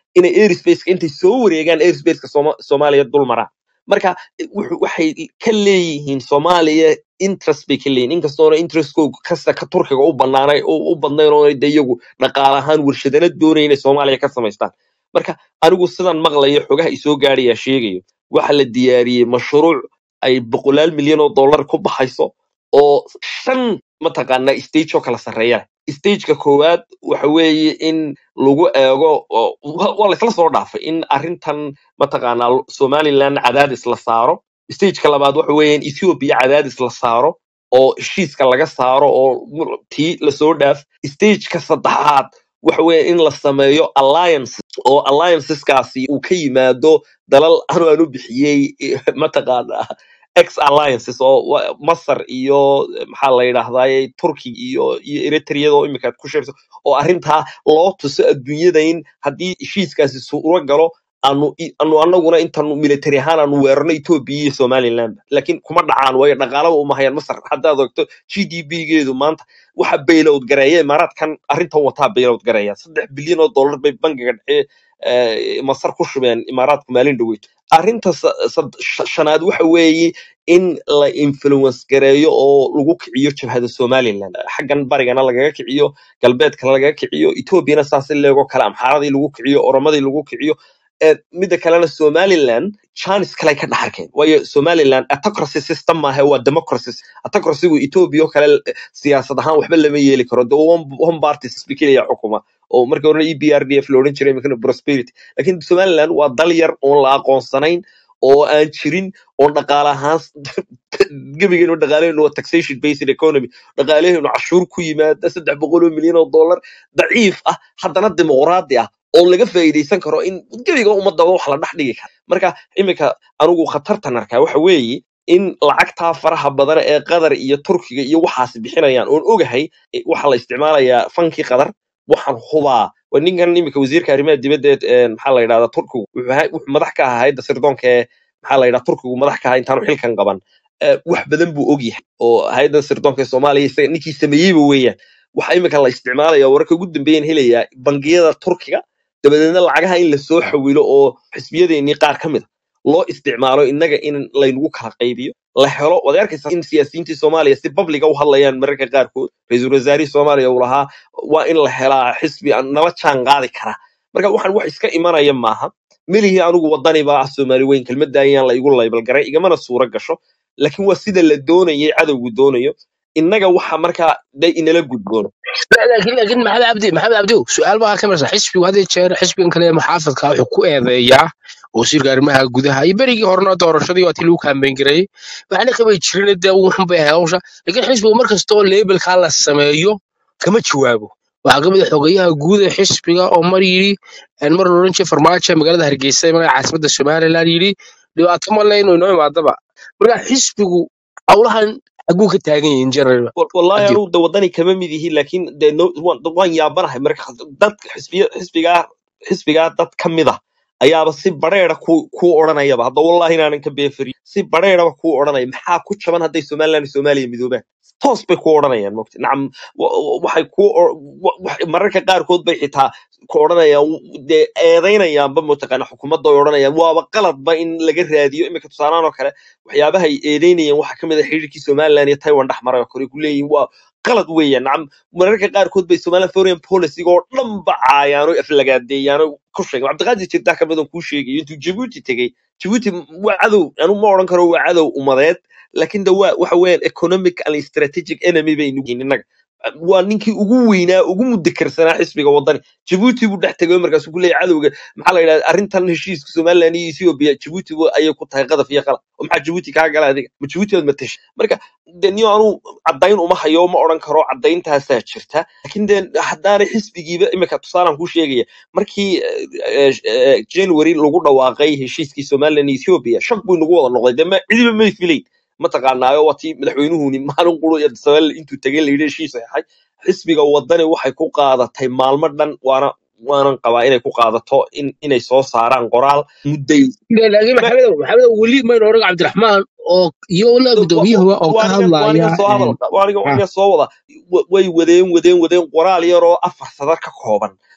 Speaker 5: inay airspace intay soo wareegaan airspace-ka Sooma- Soomaaliya dul maraan marka wuxuu- waxay ka leeyihiin Soomaaliya interest bay ka leeyihiin inkastoona interestkooda kasta ka Turkiga u banaanay oo u badnayn oo de iyagu dhaqaale ahaan warshadana doonayeen inay Soomaaliya ka samaystaan marka anigu sidan maqlayo xogaha isoo gaadhaya sheegayo waxa la diyaariyey mashruuc ay boqolaal milyan oo dollar ku baxayso oo shan mataqaanaa stage oo kala sarreeya stageka koowaad waxa weeye in lagu eego oo- wa- waa laisla soo dhaafay in arrintan mataqaanaa Somaliland cadaadis la saaro stageka labaad waxa weeye in Ethiopia cadaadis la saaro oo heshiiska laga saaro oo tii lasoo dhaaf stageka saddexaad waxa weeye in la sameeyo alliance oo allianceskaasi uu ka yimaado dalal anu aan u bixiyey mataqaanaa ex alliances oo wa- Masar iyo maxaa la yidhaahdaa Turkey iyo iyo Eritrea oo imika aad ku sheegto oo arrintaa loo tuso adduunyada in haddii heshiiskaasi suuro galo aanu i- aanu anaguna intaanu military ahaan aanu weerarno Ethiopia iyo Somaliland laakiin kuma dhacaan waayo dhaqaalaba uma hayaan Masar haddaad ogto G D P-geedu maanta waxa bailout gareeya imaaraadkan arrintan wataa bailout gareeya saddex bilyan oo dollar bay bangiga dhexe eh, Masar ku shubeen imaaraadku maalin dhaweyto arrinta sa- sad- sh- shanaad waxa weeye in la influence gareeyo oo lagu kiciyo jabhada Somaliland xaggan barigana lagaga kiciyo galbeedkana lagaga kiciyo Ethiopiana saas in leego kala amxaaradii lagu kiciyo oromadii lagu kiciyo ee midda kalena Somaliland chance kale ka dhaxarkeen waayo Somaliland autocracy system maaha waa democracy autocracy-gu Ethiopia oo kale eh, siyaasad ahaan waxba lama yeeli karo the one, one party speaking ya xukuma oo markii hore E P R D F la odhan jiray imikana prosperity laakiin Somaliland waa dal yar oon la aqoonsanayn oo aan jirin oo dhaqaale ahaan gebigeenu dhaqaaleenu waa taxation based economy dhaqaaleenu cashuur ku yimaada saddex boqol oo milyan oo dollar daciif ah haddana dimuqraadi ah oo laga faa'iidaysan karo in gebiga ummadda wax la dhex dhigi karo marka iminka anigu khatartan arkaa waxa weeye in lacagtaa faraha badan ee Qatar iyo Turkiga iyo waxaas bixinayaan oon ogahay eh, waxa la isticmaalayaa fankii Qatar waxaan hubaa waa ninkan iminka wasiirka arrimaha dibadda ee maxaa la yidhahdaa Turkigu wuxuu ahaa- wuxuu madax ka ahaa hay'adda sirdoonka ee maxaa la yidhahdaa Turkigu madax ka ahaa intaanu xilkan qaban Eh, wax badan buu ogyahay oo hay'adda sirdoonka ee Soomaaliya isaga ninkii sameeyeyba weeyaan waxa iminka la isticmaalaya wararka ugu dambeeyaan helayaa bangiyada Turkiga dabadeedna lacagaha in la soo xawilo oo xisbiyadeennii qaar ka mid a loo isticmaalo innaga in laynagu kala qaybiyo la helo waad arkaysaa in siyaasiyiintii Soomaaliya si publica u hadlayaan mararka qaarkood ra'iisul wasaarihii Soomaaliya uu lahaa waa in la helaa xisbi aan nala jaan qaadi kara marka waxaan wax iska imanaya maaha melihii anigu wadani baa ah Soomaali weyn kelmadda ayaan la igu label garay igamana suura gasho laakiin waa sida la doonayay cadowgu doonayo innaga waxa markaa day inala gudboon
Speaker 2: laakiin laakiin maxamed cabdi maxamed cabdi su'aal baa ka marsa xisbigu hadda jeer xisbigan kale ee muxaafadka wuxuu ku eedeeyaa wasiirka arrimaha gudaha iyo berigii horena doorashadii waa tii lagu kaambeyn gareeyay waxaana qabay jirin dee ugu xun bay ahayd hawsha laakiin xisbigu mar kastoo labelkaa la sameeyo kama jawaabo waxaa ka mid ah xogayaha guud ee xisbiga oo mar yidhi een mar la odhan jiray farmaajo ee magaalada hargeysa ee magaca caasimadda somaliland yidhi dhibaato ma leh inuu inoo imaadaba marka xisbigu howlahan xaguu ka taagan yihiin general
Speaker 5: Wal- wallahi
Speaker 2: cabdi
Speaker 5: anu da wadani kama mid yihiin laakiin de no- waan waan yaabanahay marka dadka xisbiya xisbigaa xisbigaa dad ka mid ah ayaaba si bareera ku ku odhanayaba hadda wallahi inaanan ka beefari si bareeraba ku odhanaya maxaa ku jaban hadday Somaliland iyo Soomaaliya midoobaan toos bay ku odhanayaan mogta nacam wa- wa- waxay ku o- wa- wax- mararka qaarkood bay xitaa ku odhanayaan dee eedaynayaanba mataqaana xukuumadda ay odhanayaan waaba qaladba in laga raadiyo imika tusaalahan oo kale waxyaabaha ay eedeynayaan waxaa ka mid ah xiriirkii Somaliland iyo Taiwan dhex maray oo kale ku leeyihiin waa qalad weeyaan nacam mararka qaarkood bay Somaliland foreign policy oo dhan ba caayaan oo aflagaadeeyaan oo ku sheegay Cabdiqaadir Jirdaa ka mid ah kuu sheegay intuu Djibouti tegay Djibouti waa cadow anu ma odhan karo waa cadow umadeed laakiin de waa waxa weeyaan economic and strategic enemy bay nugu yihiin innaga waa ninkii ugu weynaa ugu mudakarsanaa xisbiga wadani Djibouti buu dhex tegay markaasuu ku leeyahay cadowga maxaa la yidhahdaa arrintan heshiiska Somaliland iyo Ethiopia Djibouti buu ayay ku tahay qadaf iyo qalab oo maxaa Djibouti kaa gala adiga ma Djibouti waad matashay marka de niyo anu caddayn uma hayo ma odhan karo caddayntaasaa jirta laakiin de haddaanay xisbigiiba imika tusaalaan kuu sheegaya markii eh, eh, January lagu dhawaaqay heshiiskii Somaliland iyo Ethiopia shak buu nagu wada noqday de ma cidiba ma filayn mataqaanaayo waa tii madaxweynuhuni maalin quro iyo Soomaaliya intuu tagay la yidhi heshiis saxay xisbiga wadani waxay ku qaadatay maalmo dhan waana waanan qabaa inay ku qaadato in inay soo saaraan qoraal mudday
Speaker 2: laakiin maxamed maxamed weli ma oran cabdiraxmaan oo iyo la gudoomiyaha oo ka
Speaker 5: waaniga
Speaker 2: hadlaya
Speaker 5: waaniga soo
Speaker 2: een
Speaker 5: hadalka waaniga
Speaker 2: ah
Speaker 5: waaniga soo wada wa- way wadeen wadeen wadeen qoraal yar oo afar sadar ka kooban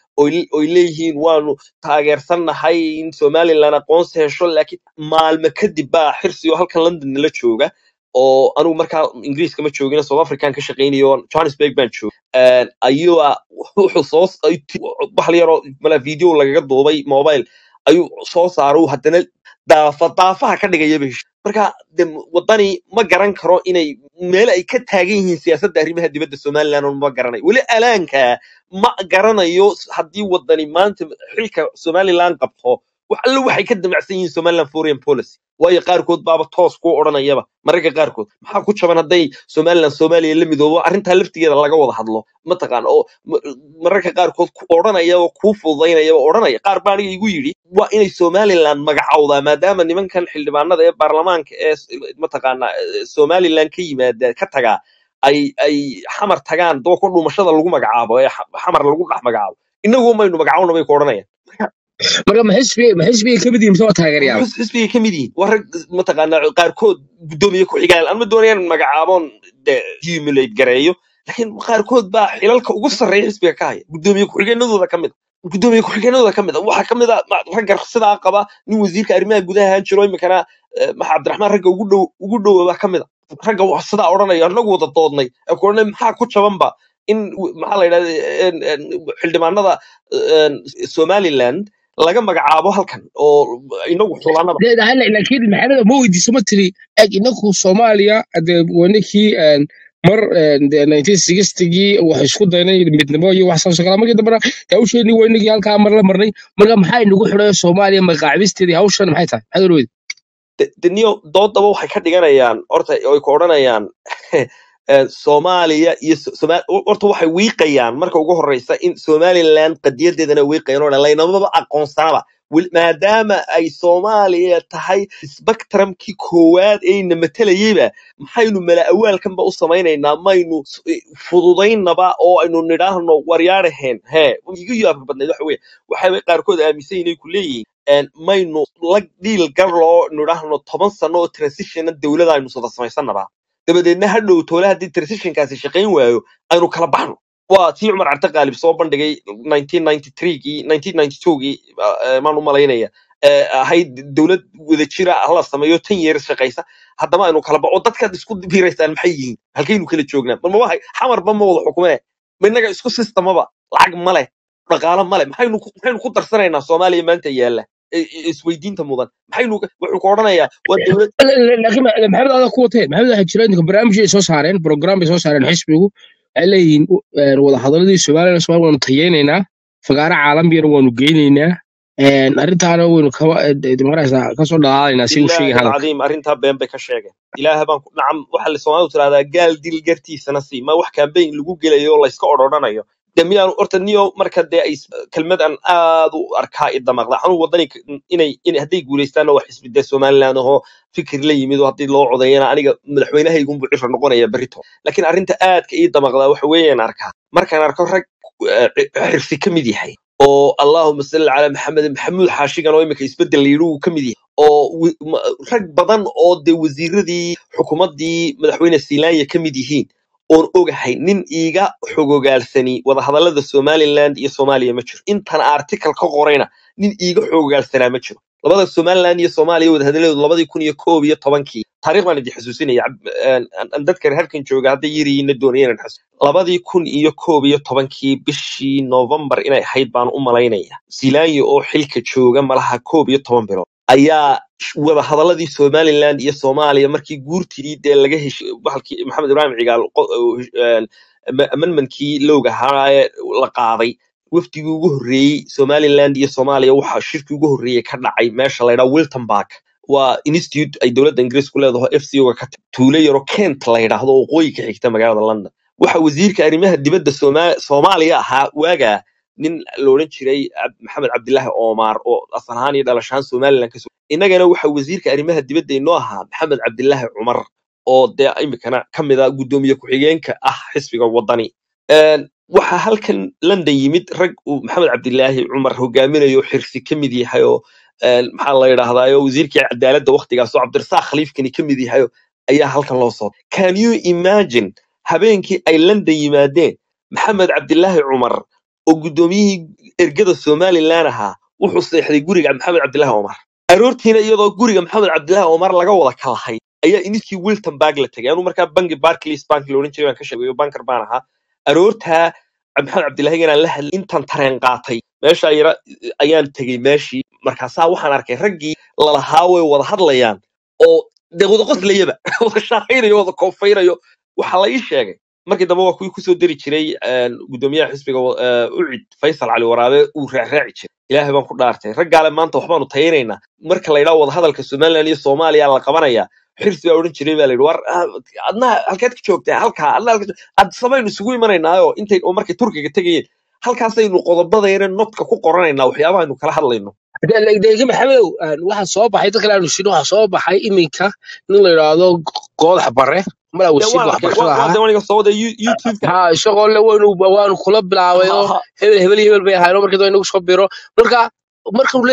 Speaker 5: oy oy leeyihiin waanu taageersannahay in somaliland aqoonsi hesho laakiin maalmo kadib baa xirsi oo halkan london nala jooga oo anigu markaa ingiriiska ma joogin south african ka shaqaynayo johannesburg baan joogay een ayuu wuxuu soo bahal yaroo mala video lagaga duubay mobile ayuu soo saaray haddana daafa daafaha ka dhigaya bish marka de wadani ma garan karo inay meel ay ka taagan yihiin siyaasadda arrimaha dibadda Soomaaliland oo ma garanay wali alaanka ma garanayo haddii wadani maanta xilka Soomaaliland qabto wax alla waxay ka damacsan yihiin Somaliland foreign policy waayo qaarkood baaba toos ku oranayaba mararka qaarkood maxaa ku jaban haday Somaliland Soomaaliya la midoobo arrinta laftigeeda laga wada hadlo ma taqaan oo mararka qaarkood ku oranaya oo ku fududaynaya oo oranaya qaar baa aniga igu yiri waa inay Somaliland magacawda maadaama nimankan xildhibaanada ee baarlamaanka ee ma taqaan Somaliland ka yimaada ka taga ay ay xamar tagaan doo ku dhumashada lagu magacaabo ee xamar lagu dhax magacaabo inagu maynu magacaawna bay ku oranayaan
Speaker 2: marka ma xisbi ma xisbi kamid yihiin soo taageerayaan
Speaker 5: xisbiga kamid yihiin war ma taqaan qaarkood gudoomiye ku xigaan aan ma doonayaan magacaabon humulate gareeyo laakiin qaarkood baa xilalka ugu sareeya xisbiga ka haya gudoomiye ku xigeenadooda kamid gudoomiye ku xigeenadooda kamid waxa kamid ah ragga sidaa qaba nin wasiirka arrimaha gudaha aan jiro imikana maxaa Cabdiraxmaan ragga ugu dhow ugu dhow baa kamid ragga wax sidaa oranaya anagu wada doodnay koornay maxaa ku jabanba in maxaa la yiraahdaa xildhibaanada Somaliland laga magacaabo halkan oo inagu xulaanada
Speaker 2: laakiin maxamed ma weydiiso ma tiri ag inagu Soomaaliya ade wanakii mar nineteen sixty-gii wax isku daynay midnimo iyo wax soo kala markii dambe hawsheeni weynigii halka mar la marnay marka maxay nagu xidhay Soomaaliya magacaabisteedii hawshan maxay tahay maxay u weyd
Speaker 5: daniyo doodaba waxay ka dhiganayaan horta ay ku oranayaan Soomaaliya iyo horta waxay wiiqayaan marka ugu horeysa in Somaliland qadiyadeedana wiiqayaan oo laynaba aqoonsanaba maadaama ay Soomaaliya tahay spectrumkii koowaad ee namataleyba maxaynu mala awaalkanba u samaynaynaa maynu fududaynaba oo aynu nidhaahno waryaaraheen he igu yaab badnayd waxa weeye waxay qaarkood aaminsan inay ku leeyihiin maynu la deal gar loo nidhaahno toban sano oo transition dawladda aynu soo samaysanaba dabadeedna hadhow toole haddii transitionkaasi shaqayn waayo aynu kala baxno waa tii Cumar Carte Qaalib soo bandhigay nineteen ninety-three-gii nineteen ninety-two-gii maan u malaynaya ahayd dawlad wada jira la sameeyo ten years shaqaysa haddaba aynu kala baxo dadka isku biiraystaan maxay yihiin halkaynu kala joognaa ma waxa xamar ba ma wada xukumee minaga isku systemaba lacag male dhaqaale male maxaynu maxaynu ku darsanaynaa Soomaaliya maanta yaala isweydiinta mudan maxaynu wuxuu ku oranayaa waa dawlad
Speaker 2: laakiin maxamed aad ku watay maxamed waxa jira in barnaamij ay soo saareen program ay soo saareen xisbigu ay leeyihiin wada hadalladii Soomaaliya Soomaaliya waanu tayeenaynaa fagaara caalamiga waanu geynaynaa een arintaana waynu ka dimaraysa ka soo dhalaalaynaa si uu sheegay
Speaker 5: hada cadiim arinta been bay ka sheegeen ilaahay baan ku nacam waxa la Soomaalidu tiraahdaa gaal dil gartiisana si ma wax campaign lagu gelayo la iska ororanayo damiyaan horta niyo marka de ay kelmadan aad u arkaa idamaqda anu wadani inay in haday guuleystaan wax xisbida Soomaaliland oo fikir la yimid oo hadii loo codeeyana aniga madaxweynahaygu buu cir noqonaya barito laakiin arinta aad ka idamaqda waxa weeyaan arkaa markaan arko rag xirsi kamid yahay oo Allahumma salli ala Muhammad Maxamuud Xaashigan oo imika isbedel leeyahay kamid yahay oo rag badan oo de wasiiradii xukuumadii madaxweyne Siilaanya kamid yihiin oo ogahay nin iiga xogogaalsani wada hadallada Somaliland iyo Soomaaliya ma jiro intan article ka qorayna nin iiga xogogaalsana ma jiro labada Somaliland iyo Soomaaliya wada hadalladooda labada kun iyo koob iyo tobankii taariikh baan idin xasuusinaya aan dadka halkan jooga hadday yiriina doonayaan xasuus labada kun iyo koob iyo tobankii bishii November inay ahayd baan u malaynaya Siilaanya oo xilka jooga malaha koob iyo toban bilood ayaa wada hadalladii Somaliland iyo Soomaaliya markii guurtii de laga heshay bahalkii Maxamed Ibrahim Cigaal amendmentkii looga haray la qaaday waftigii ugu horeeyay Somaliland iyo Soomaaliya waxa shirkii ugu horeeyay ka dhacay meesha la yiraahdo Wilton Park waa institute ay dawladda Ingiriiska leedahay F C O ka tuulay yaro Kent la yiraahdo oo qoy ka xigta magaalada London waxa wasiirka arrimaha dibadda Soomaaliya ahaa waaga nin loo oran jiray Maxamed Cabdilaahi Omar oo asal ahaan iyo dhalashaan Somaliland ka soo inagana waxa wasiirka arrimaha dibadda inoo ahaa Maxamed Cabdilaahi Umar oo de imikana kamida gudoomiye ku xigeenka ah xisbiga wadani een waxa halkan London yimid rag uu Maxamed Cabdilaahi Umar hogaaminayo xirsi kamid yahay oo maxaa la yiraahdaa wasiirka cadaaladda waqtigaas oo Cabdirasaaq Khaliifkani kamid yahay ayaa halkan loo soo can you imagine habeenkii ay London yimaadeen Maxamed Cabdilaahi Umar oo gudoomiyihii ergada Somaliland ahaa wuxuu seexday guriga Maxamed Cabdilaahi Omar aroortiina iyadoo guriga Maxamed Cabdilaahi Omar laga wada kalahay ayaa iniskii Wilton Bank la tagay anu markaa bangi Barclays Bank la oran jiray baan ka sheegayo banker baan ahaa aroorta Maxamed Cabdilaahi inaan la hadlay intan tareen qaatay meesha yara ayaan tagay meeshii markaasaa waxaan arkay raggii la lahaa way wada hadlayaan oo dawada qoslayaba wada shaqaynayo wada koofaynayo waxa la ii sheegay markii dambe waa kuwii ku soo diri jiray gudoomiyaha xisbiga ucid Faysal Cali Waraabe uu raaci jiray ilaahay baan ku dhaartay raggaale maanta waxbaanu tayeynayna marka la yiraahdo wada hadalka Soomaaliland iyo Soomaaliya la qabanaya xirsi baa oran jiray baa la yiri war adna halkeed ka joogtaa halka adna ad samaynu isugu imanaynaayo intay oo markay Turkiga tagayeen halkaas aynu qodobadayna nodka ku qoranaynaa waxyaabaha aynu kala hadlayno
Speaker 2: deegaanka maxamedow waxa soo baxay dadka aanu shino waxa soo baxay iminka nin la yiraahdo goodax bare mala wasiir wax barashada
Speaker 5: waa dawaniga soo wada YouTube
Speaker 2: ha shaqo le waynu waanu kula bilaabayo hebel hebel hebel bay ahaayeen markii ay nagu soo biro marka marka